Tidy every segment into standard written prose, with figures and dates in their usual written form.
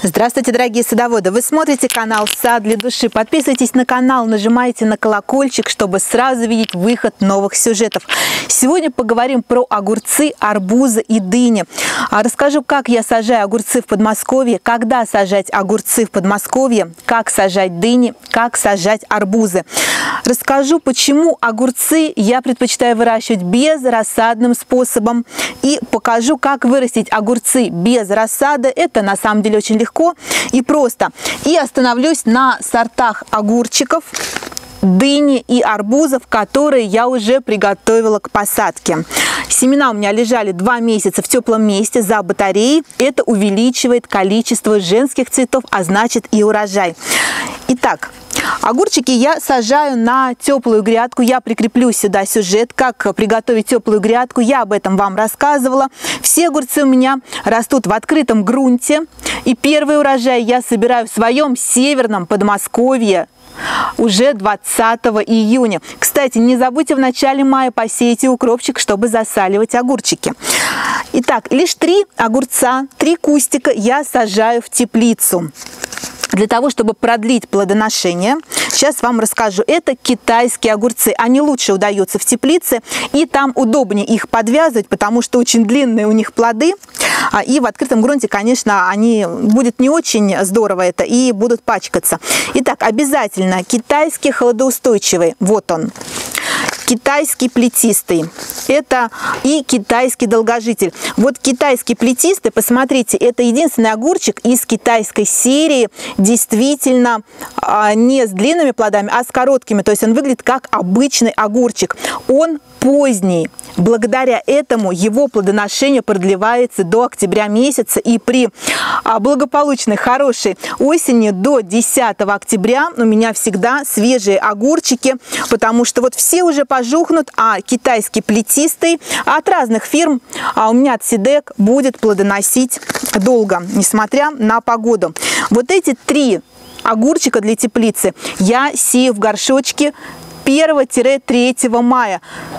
Здравствуйте, дорогие садоводы! Вы смотрите канал «Сад для души». Подписывайтесь на канал, нажимайте на колокольчик, чтобы сразу видеть выход новых сюжетов. Сегодня поговорим про огурцы, арбузы и дыни. Расскажу, как я сажаю огурцы в Подмосковье, когда сажать огурцы в Подмосковье, как сажать дыни, как сажать арбузы. Расскажу, почему огурцы я предпочитаю выращивать безрассадным способом. И покажу, как вырастить огурцы без рассады. Это на самом деле очень легко и просто. И остановлюсь на сортах огурчиков, дыни и арбузов, которые я уже приготовила к посадке. Семена у меня лежали 2 месяца в теплом месте за батареей. Это увеличивает количество женских цветов, а значит и урожай. Итак, огурчики я сажаю на теплую грядку. Я прикреплю сюда сюжет, как приготовить теплую грядку. Я об этом вам рассказывала. Все огурцы у меня растут в открытом грунте. И первый урожай я собираю в своем северном Подмосковье уже 20 июня. Кстати, не забудьте в начале мая посеять укропчик, чтобы засаливать огурчики. Итак, лишь 3 огурца, 3 кустика я сажаю в теплицу. Для того, чтобы продлить плодоношение, сейчас вам расскажу. Это китайские огурцы. Они лучше удаются в теплице, и там удобнее их подвязывать, потому что очень длинные у них плоды. И в открытом грунте, конечно, будет не очень здорово это, и будут пачкаться. Итак, обязательно китайский холодоустойчивый. Вот он. Китайский плетистый. Это и китайский долгожитель. Вот китайский плетистый, посмотрите, это единственный огурчик из китайской серии, действительно не с длинными плодами, а с короткими. То есть он выглядит как обычный огурчик. Он поздний. Благодаря этому его плодоношение продлевается до октября месяца, и при благополучной, хорошей осени до 10 октября у меня всегда свежие огурчики, потому что вот все уже пожухнут, а китайский плетистый от разных фирм, у меня от Сидек, будет плодоносить долго, несмотря на погоду. Вот эти 3 огурчика для теплицы я сею в горшочки 1-3 мая.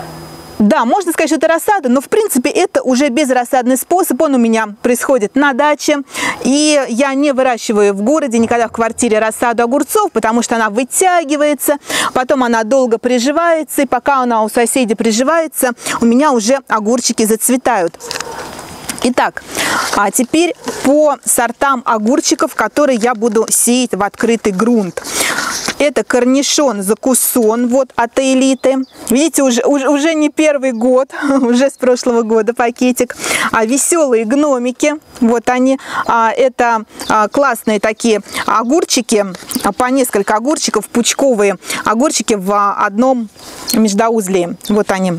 Да, можно сказать, что это рассада, но в принципе это уже безрассадный способ. Он у меня происходит на даче. И я не выращиваю в городе, никогда в квартире рассаду огурцов, потому что она вытягивается, потом она долго приживается, и пока она у соседей приживается, у меня уже огурчики зацветают. Итак, а теперь по сортам огурчиков, которые я буду сеять в открытый грунт. Это корнишон закусон, вот от Элиты. Видите, уже не первый год, уже с прошлого года пакетик. А веселые гномики, вот они. Это классные такие огурчики, по несколько огурчиков, пучковые огурчики в одном междоузле. Вот они.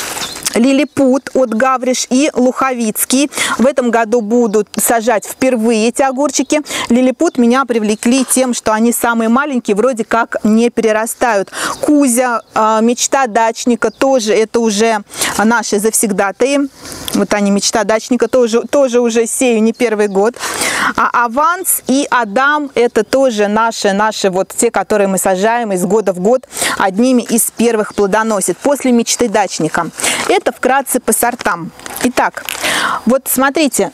Лилипут от Гавриш и Луховицкий. В этом году будут сажать впервые эти огурчики. Лилипут меня привлекли тем, что они самые маленькие, вроде как не перерастают. Кузя, мечта дачника, тоже это уже наши завсегдатаи. Вот они, мечта дачника, тоже уже сею не первый год. А Аванс и Адам, это тоже наши вот те, которые мы сажаем из года в год, одними из первых плодоносит после мечты дачника. Это вкратце по сортам. Итак, вот смотрите,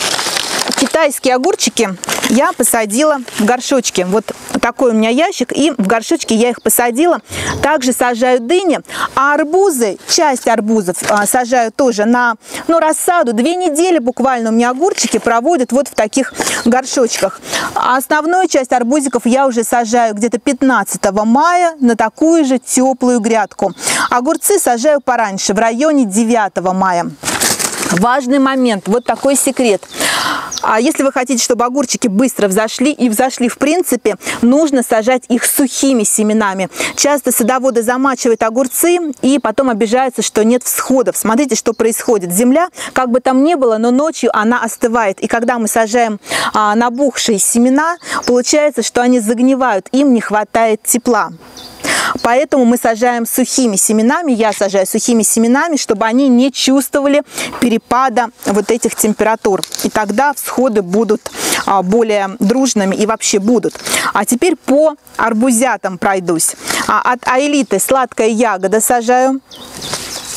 китайские огурчики я посадила в горшочки. Вот такой у меня ящик, и в горшочке я их посадила. Также сажаю дыни, а арбузы, часть арбузов сажаю тоже на рассаду. 2 недели буквально у меня огурчики проводят вот в таких горшочках. А основную часть арбузиков я уже сажаю где-то 15 мая на такую же теплую грядку. Огурцы сажаю пораньше, в районе 9 мая. Важный момент, вот такой секрет. А если вы хотите, чтобы огурчики быстро взошли, и взошли в принципе, нужно сажать их сухими семенами. Часто садоводы замачивают огурцы и потом обижаются, что нет всходов. Смотрите, что происходит. Земля, как бы там ни было, но ночью она остывает. И когда мы сажаем набухшие семена, получается, что они загнивают, им не хватает тепла. Поэтому мы сажаем сухими семенами, я сажаю сухими семенами, чтобы они не чувствовали перепада вот этих температур. И тогда всходы будут более дружными и вообще будут. А теперь по арбузятам пройдусь. От Аэлиты сладкая ягода сажаю.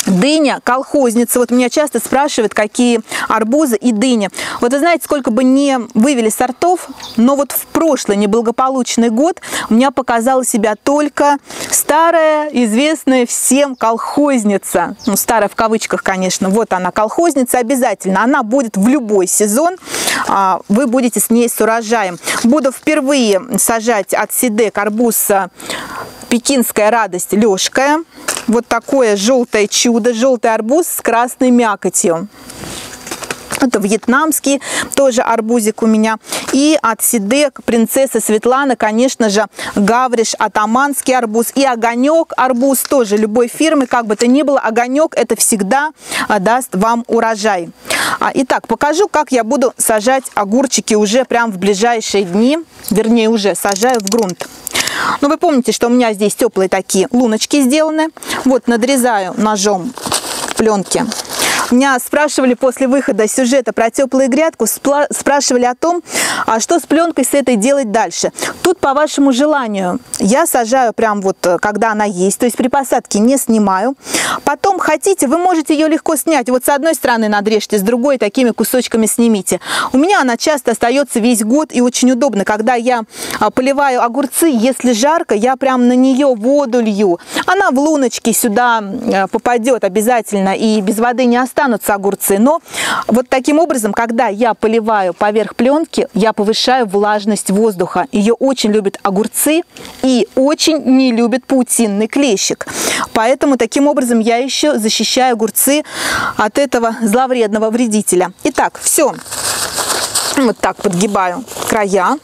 Дыня колхозница. Вот меня часто спрашивают, какие арбузы и дыня. Вот вы знаете, сколько бы не вывели сортов, но вот в прошлый неблагополучный год у меня показала себя только старая, известная всем колхозница. Ну, старая в кавычках, конечно. Вот она, колхозница обязательно. Она будет в любой сезон. Вы будете с ней с урожаем. Буду впервые сажать от Сидек арбуз «Пекинская радость» Лёшкая. Вот такое желтое чудо, желтый арбуз с красной мякотью. Это вьетнамский тоже арбузик у меня. И от Сидек принцесса Светлана, конечно же, Гавриш, атаманский арбуз. И огонек арбуз тоже любой фирмы, как бы то ни было, огонек это всегда даст вам урожай. Итак, покажу, как я буду сажать огурчики уже прям в ближайшие дни. Вернее, уже сажаю в грунт. Но вы помните, что у меня здесь теплые такие луночки сделаны. Вот надрезаю ножом пленки. Меня спрашивали после выхода сюжета про теплую грядку, спрашивали о том, что с пленкой с этой делать дальше. Тут по вашему желанию я сажаю прям вот, когда она есть, то есть при посадке не снимаю. Потом хотите, вы можете ее легко снять. Вот с одной стороны надрежьте, с другой такими кусочками снимите. У меня она часто остается весь год и очень удобно. Когда я поливаю огурцы, если жарко, я прям на нее воду лью. Она в луночки сюда попадет обязательно и без воды не останется. Огурцы, но вот таким образом, когда я поливаю поверх пленки, я повышаю влажность воздуха. Ее очень любят огурцы и очень не любят паутинный клещик. Поэтому таким образом я еще защищаю огурцы от этого зловредного вредителя. Итак, все. Вот так подгибаю края.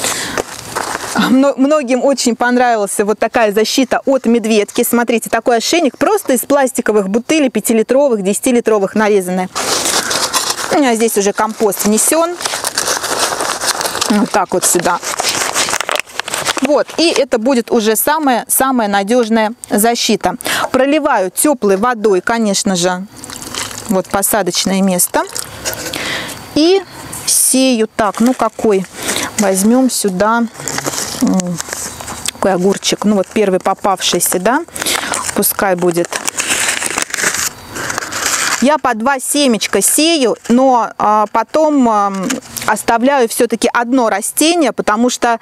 Многим очень понравилась вот такая защита от медведки. Смотрите, такой ошейник просто из пластиковых бутылей 5-литровых, 10-литровых нарезанные. У меня здесь уже компост внесен. Вот так вот сюда. Вот, и это будет уже самая надежная защита. Проливаю теплой водой, конечно же, вот посадочное место. И сею так, ну какой? Возьмем сюда такой огурчик, ну вот первый попавшийся, да, пускай будет. Я по 2 семечка сею, но потом оставляю все-таки одно растение, потому что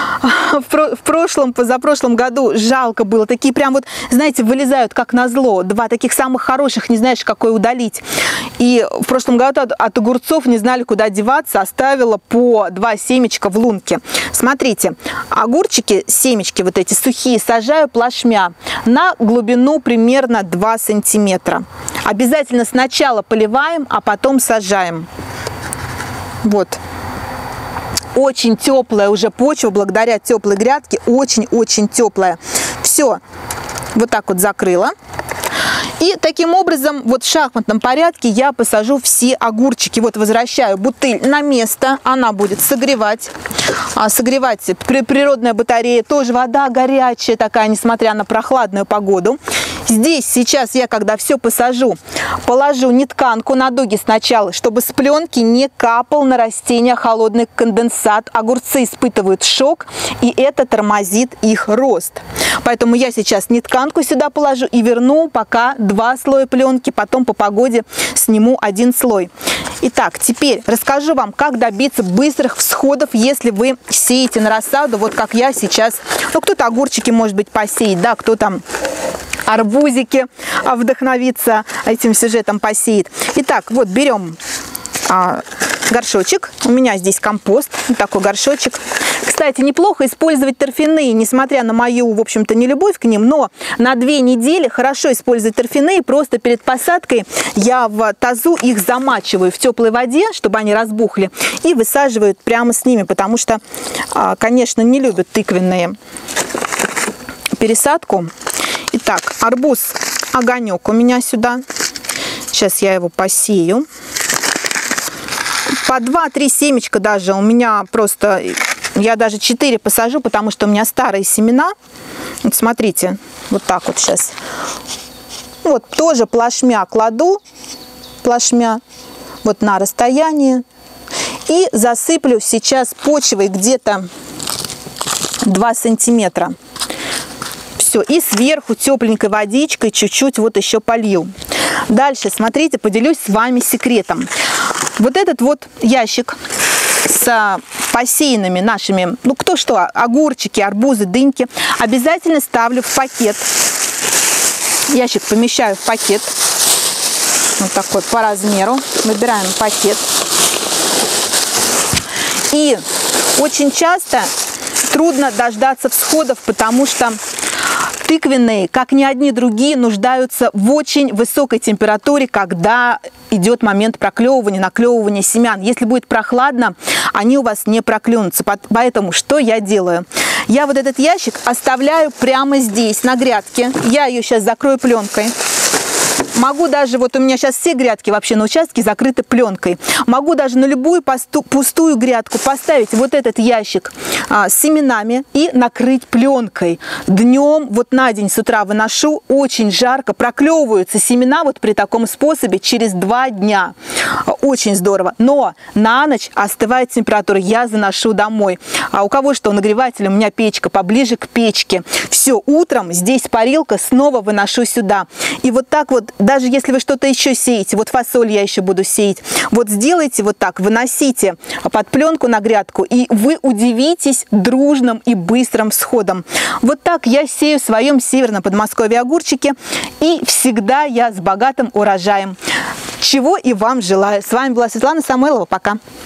в позапрошлом году жалко было. Такие прям вот, знаете, вылезают как назло. 2 таких самых хороших, не знаешь, какой удалить. И в прошлом году от огурцов не знали, куда деваться. Оставила по 2 семечка в лунке. Смотрите, огурчики, семечки вот эти сухие, сажаю плашмя на глубину примерно 2 сантиметра. Обязательно сначала поливаем, а потом сажаем. Вот. Очень теплая уже почва, благодаря теплой грядке, очень-очень теплая. Все, вот так вот закрыла. И таким образом, вот в шахматном порядке я посажу все огурчики. Вот возвращаю бутыль на место, она будет согревать. Согревать природная батарея, тоже вода горячая такая, несмотря на прохладную погоду. Здесь сейчас я, когда все посажу, положу нетканку на дуги сначала, чтобы с пленки не капал на растения холодный конденсат. Огурцы испытывают шок, и это тормозит их рост. Поэтому я сейчас нетканку сюда положу и верну пока 2 слоя пленки, потом по погоде сниму 1 слой. Итак, теперь расскажу вам, как добиться быстрых всходов, если вы сеете на рассаду, вот как я сейчас. Ну, кто-то огурчики, может быть, посеет, да, кто-то арбузики вдохновиться этим сюжетом посеет. Итак, вот берем горшочек. У меня здесь компост, вот такой горшочек. Кстати, неплохо использовать торфяные, несмотря на мою, в общем-то, нелюбовь к ним, но на 2 недели хорошо использовать торфяные. Просто перед посадкой я в тазу их замачиваю в теплой воде, чтобы они разбухли, и высаживаю прямо с ними, потому что, конечно, не любят тыквенные пересадку. Итак, арбуз огонек у меня сюда. Сейчас я его посею. По 2-3 семечка даже у меня просто, я даже 4 посажу, потому что у меня старые семена. Вот смотрите, вот так вот сейчас. Вот тоже плашмя кладу, плашмя вот на расстоянии. И засыплю сейчас почвой где-то 2 сантиметра. Все, и сверху тепленькой водичкой чуть-чуть вот еще полью. Дальше, смотрите, поделюсь с вами секретом. Вот этот вот ящик с посеянными нашими, ну кто что, огурчики, арбузы, дыньки, обязательно ставлю в пакет. Ящик помещаю в пакет. Вот такой по размеру. Выбираем пакет. И очень часто трудно дождаться всходов, потому что тыквенные, как ни одни другие, нуждаются в очень высокой температуре, когда идет момент проклевывания, наклевывания семян. Если будет прохладно, они у вас не проклюнутся. Поэтому что я делаю? Я вот этот ящик оставляю прямо здесь, на грядке. Я ее сейчас закрою пленкой. Могу даже, вот у меня сейчас все грядки вообще на участке закрыты пленкой. Могу даже на любую пустую грядку поставить вот этот ящик с семенами и накрыть пленкой. Днем, вот на день с утра выношу, очень жарко, проклевываются семена вот при таком способе через 2 дня. Очень здорово. Но на ночь остывает температура, я заношу домой. А у кого что, нагреватель, у меня печка, поближе к печке. Все, утром здесь парилка, снова выношу сюда. И вот так вот, даже если вы что-то еще сеете, вот фасоль я еще буду сеять, вот сделайте вот так, выносите под пленку на грядку, и вы удивитесь дружным и быстрым всходом. Вот так я сею в своем северном Подмосковье огурчики, и всегда я с богатым урожаем. Чего и вам желаю. С вами была Светлана Самойлова. Пока.